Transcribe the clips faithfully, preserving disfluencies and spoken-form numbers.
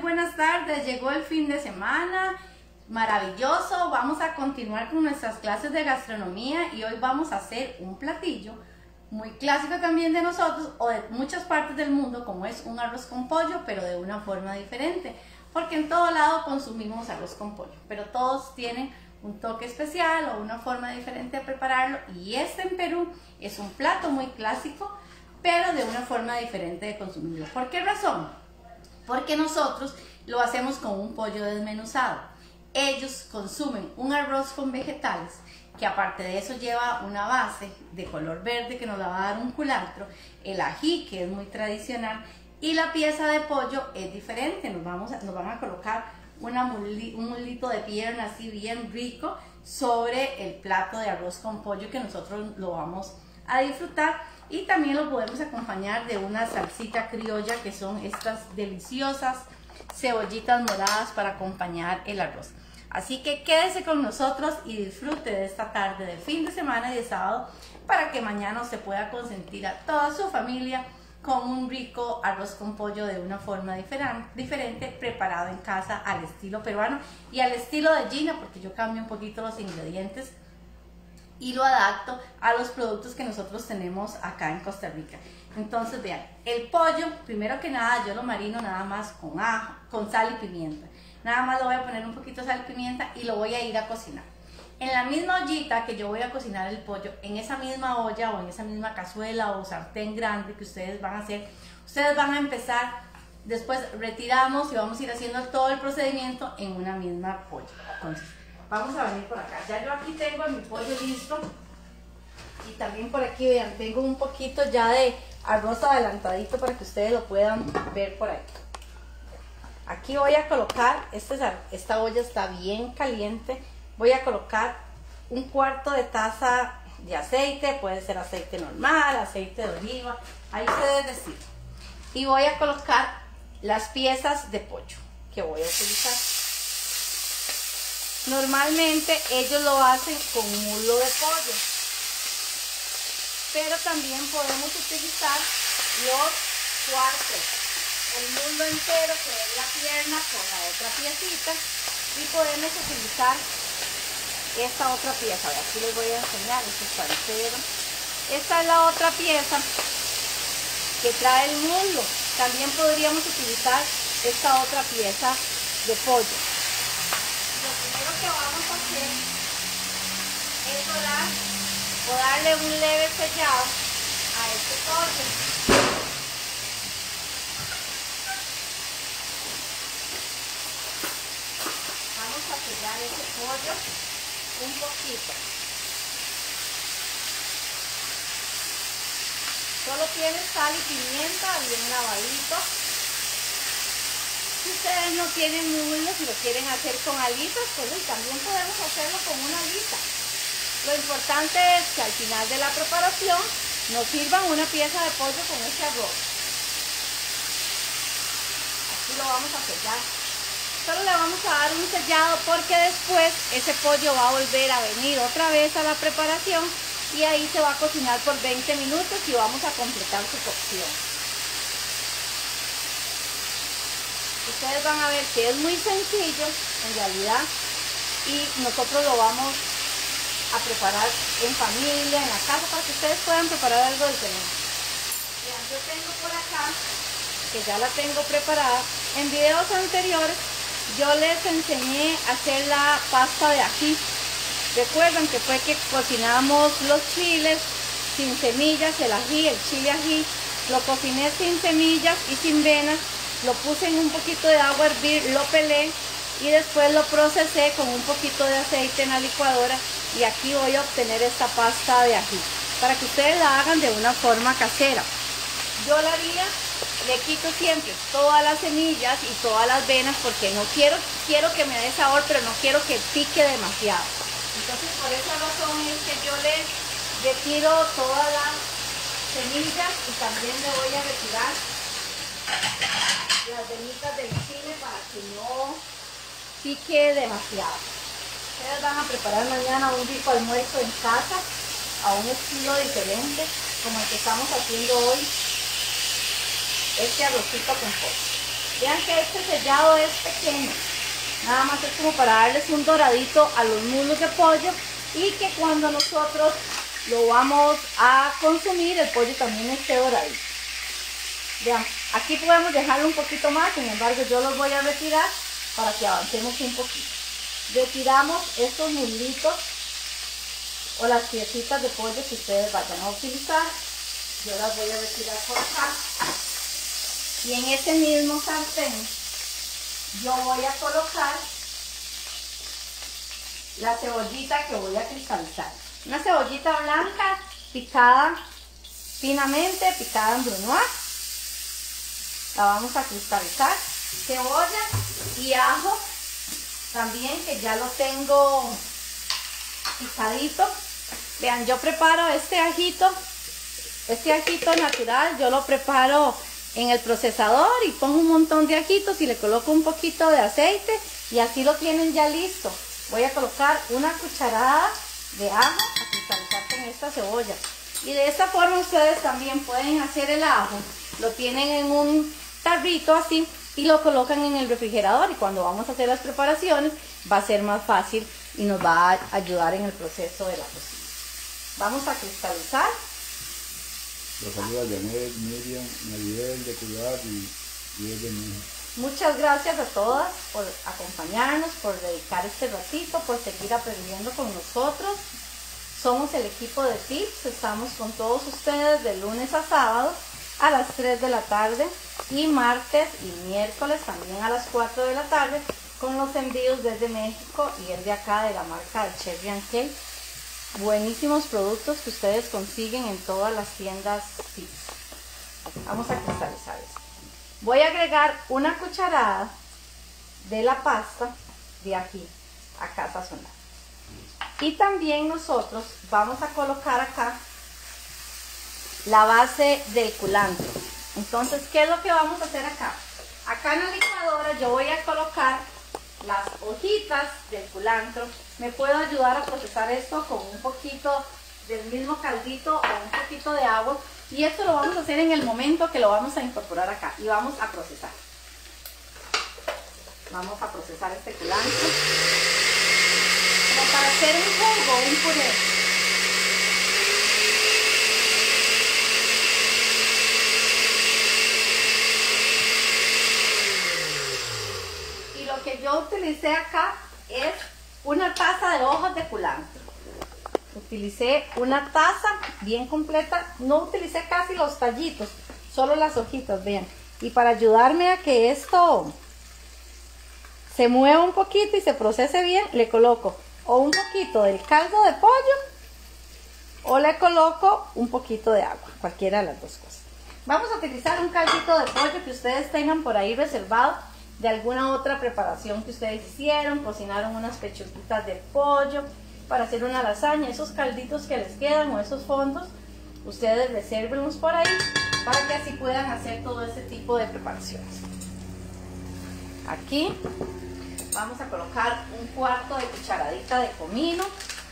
buenas tardes. Llegó el fin de semana, maravilloso. Vamos a continuar con nuestras clases de gastronomía y hoy vamos a hacer un platillo muy clásico también de nosotros o de muchas partes del mundo, como es un arroz con pollo, pero de una forma diferente, porque en todo lado consumimos arroz con pollo, pero todos tienen un toque especial o una forma diferente de prepararlo, y este en Perú es un plato muy clásico, pero de una forma diferente de consumirlo. ¿Por qué razón? Porque nosotros lo hacemos con un pollo desmenuzado. Ellos consumen un arroz con vegetales, que aparte de eso lleva una base de color verde que nos la va a dar un culantro, el ají, que es muy tradicional, y la pieza de pollo es diferente. Nos, vamos a, nos van a colocar una muli, un mulito de pierna así bien rico sobre el plato de arroz con pollo, que nosotros lo vamos a disfrutar, y también lo podemos acompañar de una salsita criolla, que son estas deliciosas cebollitas moradas para acompañar el arroz. Así que quédese con nosotros y disfrute de esta tarde de fin de semana y de sábado, para que mañana se pueda consentir a toda su familia con un rico arroz con pollo de una forma diferente, preparado en casa al estilo peruano y al estilo de Gina, porque yo cambio un poquito los ingredientes y lo adapto a los productos que nosotros tenemos acá en Costa Rica. Entonces vean, el pollo, primero que nada yo lo marino nada más con ajo, con sal y pimienta. Nada más lo voy a poner un poquito de sal y pimienta y lo voy a ir a cocinar. En la misma ollita que yo voy a cocinar el pollo, en esa misma olla o en esa misma cazuela o sartén grande que ustedes van a hacer, ustedes van a empezar, después retiramos y vamos a ir haciendo todo el procedimiento en una misma olla. Entonces, vamos a venir por acá. Ya yo aquí tengo mi pollo listo, y también por aquí, vean, tengo un poquito ya de arroz adelantadito para que ustedes lo puedan ver por ahí. Aquí voy a colocar, este, esta olla está bien caliente, voy a colocar un cuarto de taza de aceite, puede ser aceite normal, aceite de oliva, ahí ustedes deciden. Y voy a colocar las piezas de pollo que voy a utilizar. Normalmente ellos lo hacen con muslo de pollo, pero también podemos utilizar los cuartos, el muslo entero, que es la pierna, con la otra piecita, y podemos utilizar esta otra pieza. Aquí les voy a enseñar, este está entero. Esta es la otra pieza que trae el muslo. También podríamos utilizar esta otra pieza de pollo. Lo primero que vamos a hacer es dorar o darle un leve sellado a este pollo. Sellar ese pollo un poquito. Solo tiene sal y pimienta bien lavadito. Si ustedes no tienen muslo, si lo quieren hacer con alitas, pues también podemos hacerlo con una alita. Lo importante es que al final de la preparación nos sirvan una pieza de pollo con este arroz. Aquí lo vamos a sellar. Solo le vamos a dar un sellado, porque después ese pollo va a volver a venir otra vez a la preparación y ahí se va a cocinar por veinte minutos y vamos a completar su cocción. Ustedes van a ver que es muy sencillo en realidad, y nosotros lo vamos a preparar en familia, en la casa, para que ustedes puedan preparar algo diferente. Vean, yo tengo por acá, que ya la tengo preparada. En videos anteriores yo les enseñé a hacer la pasta de ají. Recuerdan que fue que cocinamos los chiles sin semillas, el ají, el chile ají. Lo cociné sin semillas y sin venas. Lo puse en un poquito de agua a hervir, lo pelé y después lo procesé con un poquito de aceite en la licuadora. Y aquí voy a obtener esta pasta de ají, para que ustedes la hagan de una forma casera. Yo la haría, le quito siempre todas las semillas y todas las venas, porque no quiero, quiero que me dé sabor, pero no quiero que pique demasiado. Entonces por esa razón es que yo le retiro todas las semillas, y también le voy a retirar las venitas del chile para que no pique demasiado. Ustedes van a preparar mañana un rico almuerzo en casa, a un estilo diferente, como el que estamos haciendo hoy, este arrocito con pollo. Vean que este sellado es pequeño, nada más es como para darles un doradito a los muslos de pollo y que cuando nosotros lo vamos a consumir el pollo también esté doradito. Vean, aquí podemos dejarlo un poquito más, sin embargo yo los voy a retirar para que avancemos un poquito. Retiramos estos muslitos o las piecitas de pollo que ustedes vayan a utilizar. Yo las voy a retirar por acá. Y en este mismo sartén yo voy a colocar la cebollita que voy a cristalizar. Una cebollita blanca picada finamente, picada en brunoise. La vamos a cristalizar. Cebolla y ajo también, que ya lo tengo picadito. Vean, yo preparo este ajito, este ajito natural, yo lo preparo en el procesador y pongo un montón de ajitos y le coloco un poquito de aceite y así lo tienen ya listo. Voy a colocar una cucharada de ajo a cristalizar con esta cebolla. Y de esta forma ustedes también pueden hacer el ajo. Lo tienen en un tarrito así y lo colocan en el refrigerador, y cuando vamos a hacer las preparaciones va a ser más fácil y nos va a ayudar en el proceso de la cocina. Vamos a cristalizar. Los saluda Janet, Miriam, Maribel de Cuidar y, y es de mí. Muchas gracias a todas por acompañarnos, por dedicar este ratito, por seguir aprendiendo con nosotros. Somos el equipo de Tips, estamos con todos ustedes de lunes a sábado a las tres de la tarde y martes y miércoles también a las cuatro de la tarde con los envíos desde México y el de acá de la marca de Cherry and Cake. Buenísimos productos que ustedes consiguen en todas las tiendas Tips. Vamos a cristalizar esto. Voy a agregar una cucharada de la pasta de aquí, acá sazonada. Y también nosotros vamos a colocar acá la base del culantro. Entonces, ¿qué es lo que vamos a hacer acá? Acá en la licuadora yo voy a colocar las hojitas del culantro. Me puedo ayudar a procesar esto con un poquito del mismo caldito o un poquito de agua. Y esto lo vamos a hacer en el momento que lo vamos a incorporar acá. Y vamos a procesar. Vamos a procesar este culantro. Como para hacer un jugo, un puré. Y lo que yo utilicé acá es una taza de hojas de culantro. Utilicé una taza bien completa, no utilicé casi los tallitos, solo las hojitas, vean. Y para ayudarme a que esto se mueva un poquito y se procese bien, le coloco o un poquito del caldo de pollo o le coloco un poquito de agua, cualquiera de las dos cosas. Vamos a utilizar un caldito de pollo que ustedes tengan por ahí reservado de alguna otra preparación que ustedes hicieron, cocinaron unas pechuguitas de pollo para hacer una lasaña. Esos calditos que les quedan o esos fondos, ustedes resérvenlos por ahí para que así puedan hacer todo este tipo de preparaciones. Aquí vamos a colocar un cuarto de cucharadita de comino,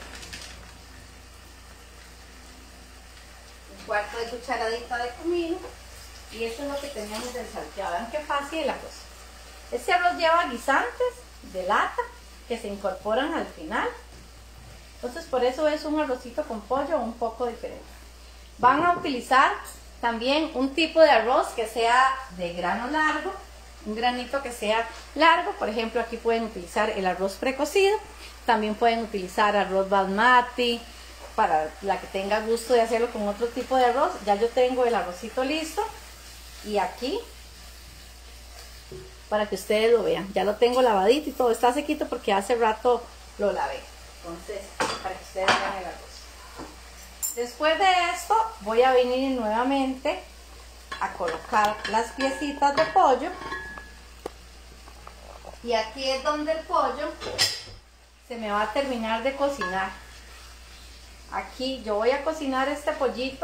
un cuarto de cucharadita de comino, y esto es lo que tenemos del salteado. Vean qué fácil la cosa. Este arroz lleva guisantes de lata que se incorporan al final. Entonces por eso es un arrocito con pollo un poco diferente. Van a utilizar también un tipo de arroz que sea de grano largo, un granito que sea largo. Por ejemplo, aquí pueden utilizar el arroz precocido, también pueden utilizar arroz basmati, para la que tenga gusto de hacerlo con otro tipo de arroz. Ya yo tengo el arrocito listo y aquí, para que ustedes lo vean, ya lo tengo lavadito y todo, está sequito porque hace rato lo lavé. Entonces, para que ustedes vean el arroz. Después de esto, voy a venir nuevamente a colocar las piecitas de pollo. Y aquí es donde el pollo se me va a terminar de cocinar. Aquí yo voy a cocinar este pollito.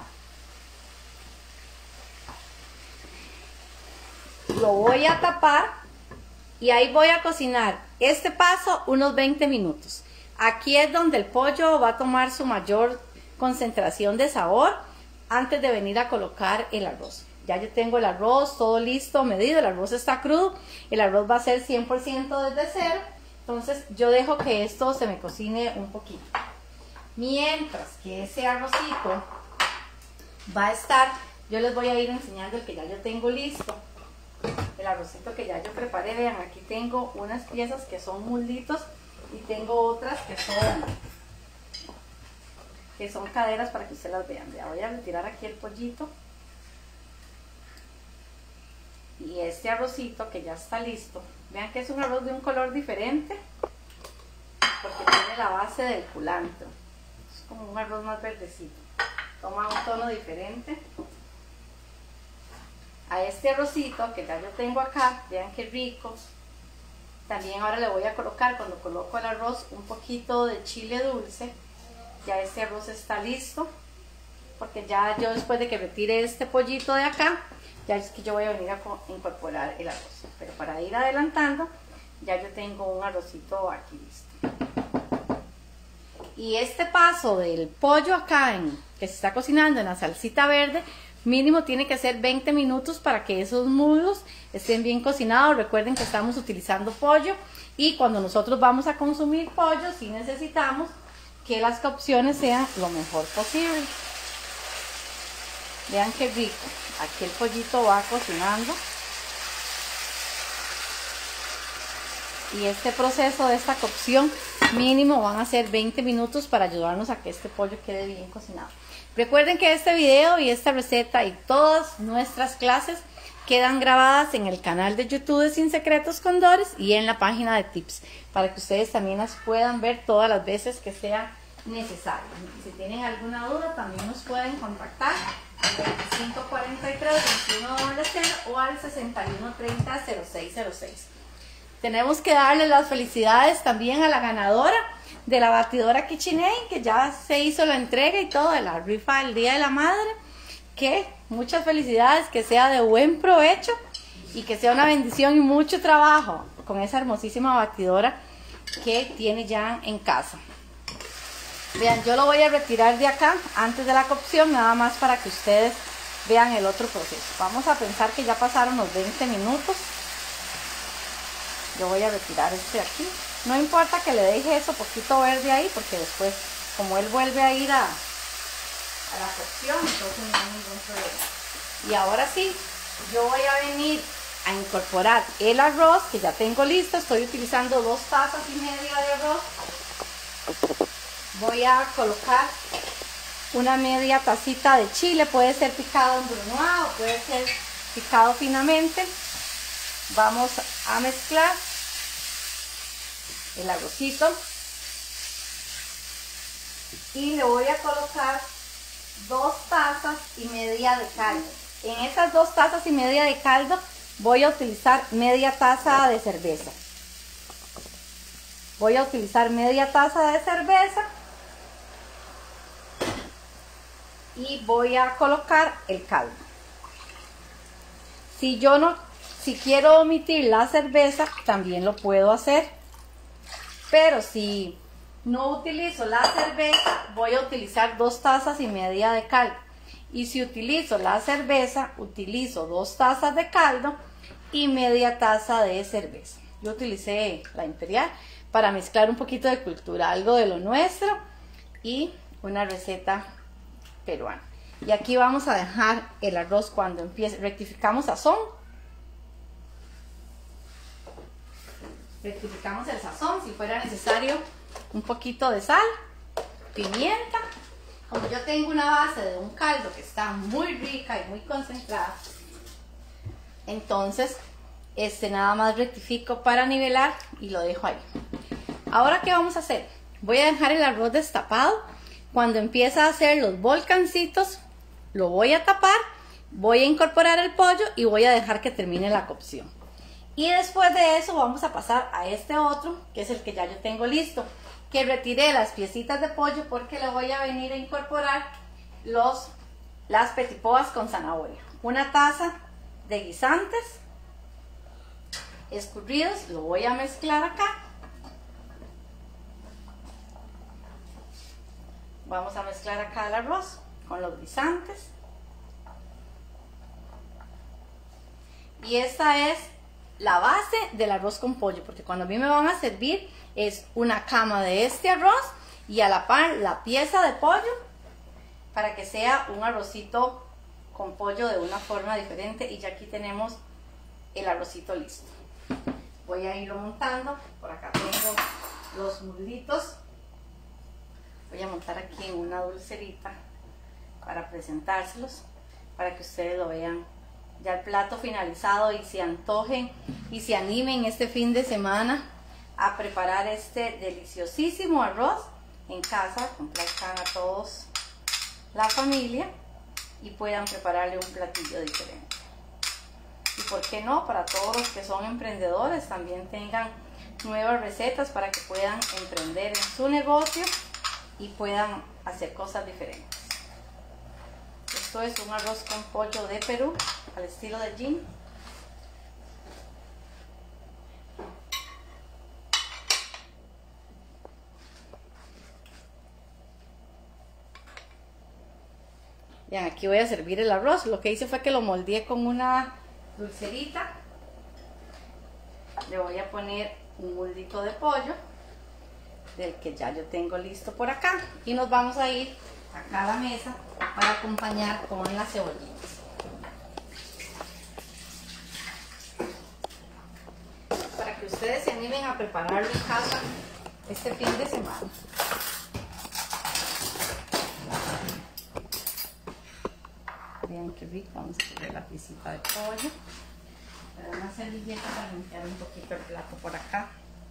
Lo voy a tapar y ahí voy a cocinar este paso unos veinte minutos. Aquí es donde el pollo va a tomar su mayor concentración de sabor antes de venir a colocar el arroz. ya yo tengo el arroz todo listo, medido, el arroz está crudo, el arroz va a ser cien por ciento desde cero, entonces yo dejo que esto se me cocine un poquito. Mientras que ese arrocito va a estar, yo les voy a ir enseñando el que ya yo tengo listo, el arrocito que ya yo preparé. Vean, aquí tengo unas piezas que son muslitos y tengo otras que son que son caderas para que ustedes las vean. Ya voy a retirar aquí el pollito y este arrocito que ya está listo. Vean que es un arroz de un color diferente porque tiene la base del culantro, es como un arroz más verdecito, toma un tono diferente a este arrocito que ya yo tengo acá. Vean qué rico. También ahora le voy a colocar, cuando coloco el arroz, un poquito de chile dulce. Ya este arroz está listo, porque ya yo después de que retire este pollito de acá, ya es que yo voy a venir a incorporar el arroz. Pero para ir adelantando, ya yo tengo un arrocito aquí listo. Y este paso del pollo acá en, que se está cocinando en la salsita verde, mínimo tiene que ser veinte minutos para que esos muslos estén bien cocinados. Recuerden que estamos utilizando pollo y cuando nosotros vamos a consumir pollo, sí necesitamos que las cocciones sean lo mejor posible. Vean qué rico. Aquí el pollito va cocinando. Y este proceso de esta cocción mínimo van a ser veinte minutos para ayudarnos a que este pollo quede bien cocinado. Recuerden que este video y esta receta y todas nuestras clases quedan grabadas en el canal de YouTube de Sin Secretos con Doris y en la página de tips, para que ustedes también las puedan ver todas las veces que sea necesario. Si tienen alguna duda también nos pueden contactar al veinticinco cuarenta y tres veintiuno cero o al sesenta y uno treinta cero seis cero seis. Tenemos que darle las felicidades también a la ganadora de la batidora KitchenAid, que ya se hizo la entrega y todo de la rifa del Día de la Madre. Que muchas felicidades, que sea de buen provecho y que sea una bendición y mucho trabajo con esa hermosísima batidora que tiene ya en casa. Vean, yo lo voy a retirar de acá antes de la cocción, nada más para que ustedes vean el otro proceso. Vamos a pensar que ya pasaron los veinte minutos. Yo voy a retirar este de aquí. No importa que le deje eso poquito verde ahí, porque después, como él vuelve a ir a, a la cocción, entonces no hay ningún problema. Y ahora sí, yo voy a venir a incorporar el arroz que ya tengo listo. Estoy utilizando dos tazas y media de arroz. Voy a colocar una media tacita de chile, puede ser picado en brunoise o puede ser picado finamente. Vamos a mezclar el arrocito y le voy a colocar dos tazas y media de caldo. En esas dos tazas y media de caldo voy a utilizar media taza de cerveza. Voy a utilizar media taza de cerveza y voy a colocar el caldo. Si yo no, si quiero omitir la cerveza, también lo puedo hacer. Pero si no utilizo la cerveza, voy a utilizar dos tazas y media de caldo. Y si utilizo la cerveza, utilizo dos tazas de caldo y media taza de cerveza. Yo utilicé la Imperial para mezclar un poquito de cultura, algo de lo nuestro y una receta peruana. Y aquí vamos a dejar el arroz cuando empiece. Rectificamos sazón. Rectificamos el sazón, si fuera necesario un poquito de sal, pimienta. Como yo tengo una base de un caldo que está muy rica y muy concentrada, entonces este nada más rectifico para nivelar y lo dejo ahí. Ahora, ¿qué vamos a hacer? Voy a dejar el arroz destapado. Cuando empieza a hacer los volcancitos, lo voy a tapar, voy a incorporar el pollo y voy a dejar que termine la cocción. Y después de eso vamos a pasar a este otro, que es el que ya yo tengo listo, que retiré las piecitas de pollo porque le voy a venir a incorporar los, las petit pois con zanahoria. Una taza de guisantes escurridos, lo voy a mezclar acá. Vamos a mezclar acá el arroz con los guisantes. Y esta es la base del arroz con pollo, porque cuando a mí me van a servir es una cama de este arroz y a la par la pieza de pollo para que sea un arrocito con pollo de una forma diferente. Y ya aquí tenemos el arrocito listo. Voy a irlo montando. Por acá tengo los muslitos. Voy a montar aquí en una dulcerita para presentárselos, para que ustedes lo vean ya el plato finalizado y se antojen y se animen este fin de semana a preparar este deliciosísimo arroz en casa. Complazcan a todos la familia y puedan prepararle un platillo diferente. Y por qué no, para todos los que son emprendedores también tengan nuevas recetas para que puedan emprender en su negocio y puedan hacer cosas diferentes. Esto es un arroz con pollo de Perú al estilo de Jin. Bien, aquí voy a servir el arroz. Lo que hice fue que lo moldeé con una dulcerita. Le voy a poner un moldito de pollo del que ya yo tengo listo por acá y nos vamos a ir acá a la mesa para acompañar con las cebollitas. Para que ustedes se animen a prepararlo en casa este fin de semana. Vean qué rico. Vamos a poner la piecita de pollo. Le doy una servilleta para limpiar un poquito el plato por acá.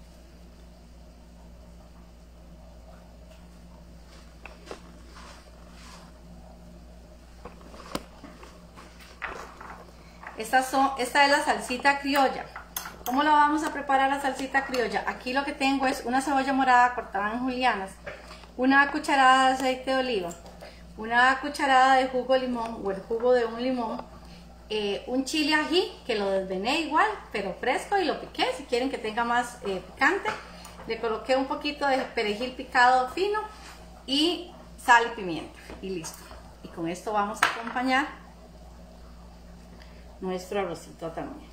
Esta, son, esta es la salsita criolla. ¿Cómo la vamos a preparar la salsita criolla? Aquí lo que tengo es una cebolla morada cortada en julianas, una cucharada de aceite de oliva, una cucharada de jugo de limón o el jugo de un limón, eh, un chile ají que lo desvené igual pero fresco y lo piqué si quieren que tenga más eh, picante. Le coloqué un poquito de perejil picado fino y sal y pimienta y listo. Y con esto vamos a acompañar nuestro arrocito también,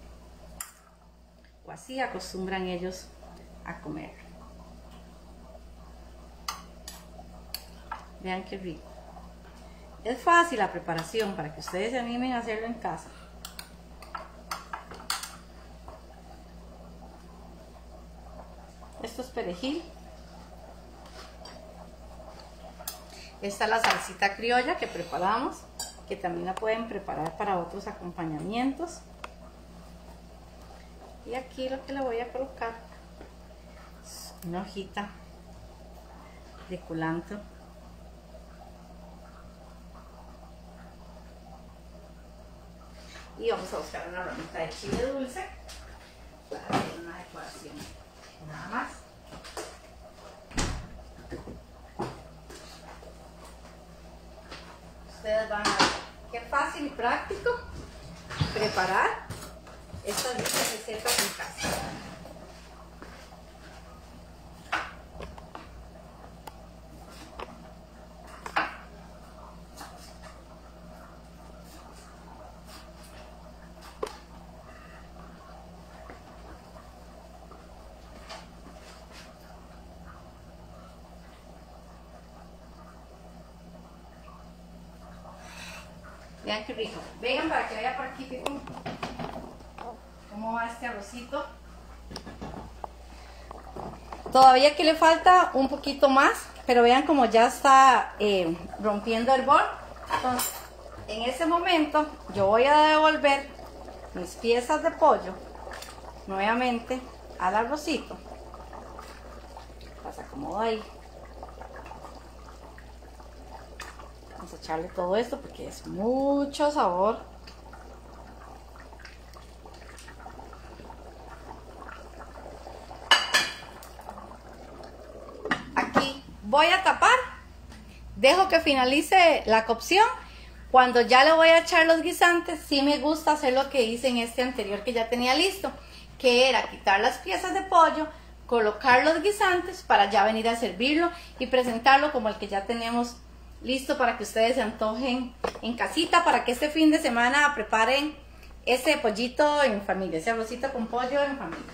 o así acostumbran ellos a comer. Vean qué rico. Es fácil la preparación para que ustedes se animen a hacerlo en casa. Esto es perejil. Esta es la salsita criolla que preparamos, que también la pueden preparar para otros acompañamientos. Y aquí lo que le voy a colocar es una hojita de culantro. Y vamos a buscar una ramita de chile dulce para hacer una decoración. Nada más. Ustedes van a ver qué fácil y práctico preparar estas recetas en casa. Vean qué rico. Vengan para que vean por aquí Pico, cómo va este arrocito. Todavía que le falta un poquito más, pero vean como ya está eh, rompiendo el bol. Entonces, en ese momento yo voy a devolver mis piezas de pollo nuevamente al arrocito. Las acomodo ahí. Vamos a echarle todo esto porque es mucho sabor. Aquí voy a tapar, dejo que finalice la cocción. Cuando ya le voy a echar los guisantes, sí me gusta hacer lo que hice en este anterior que ya tenía listo, que era quitar las piezas de pollo, colocar los guisantes para ya venir a servirlo y presentarlo como el que ya tenemos listo para que ustedes se antojen en casita, para que este fin de semana preparen ese pollito en familia, ese arrocito con pollo en familia.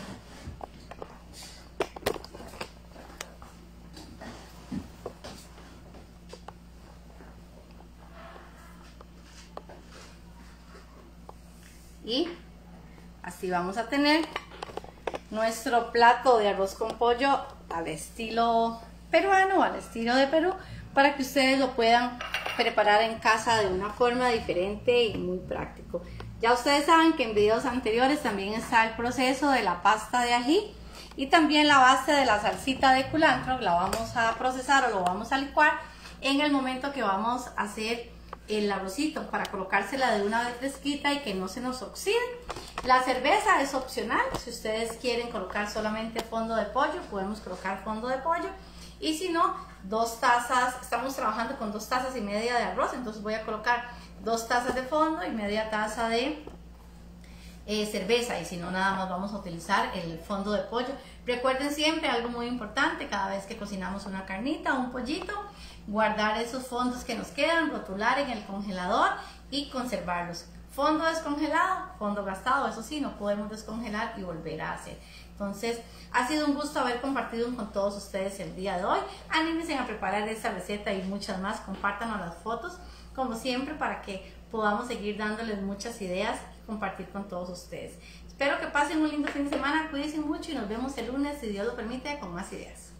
Y así vamos a tener nuestro plato de arroz con pollo al estilo peruano, al estilo de Perú, para que ustedes lo puedan preparar en casa de una forma diferente y muy práctico. Ya ustedes saben que en videos anteriores también está el proceso de la pasta de ají y también la base de la salsita de culantro. La vamos a procesar o lo vamos a licuar en el momento que vamos a hacer el arrocito, para colocársela de una vez fresquita y que no se nos oxide. La cerveza es opcional, si ustedes quieren colocar solamente fondo de pollo, podemos colocar fondo de pollo, y si no, dos tazas, estamos trabajando con dos tazas y media de arroz, entonces voy a colocar dos tazas de fondo y media taza de eh, cerveza, y si no, nada más vamos a utilizar el fondo de pollo. Recuerden siempre algo muy importante: cada vez que cocinamos una carnita o un pollito, guardar esos fondos que nos quedan, rotular en el congelador y conservarlos. Fondo descongelado, fondo gastado, eso sí, no podemos descongelar y volver a hacer. Entonces, ha sido un gusto haber compartido con todos ustedes el día de hoy. Anímense a preparar esta receta y muchas más. Compártanos las fotos, como siempre, para que podamos seguir dándoles muchas ideas y compartir con todos ustedes. Espero que pasen un lindo fin de semana, cuídense mucho y nos vemos el lunes, si Dios lo permite, con más ideas.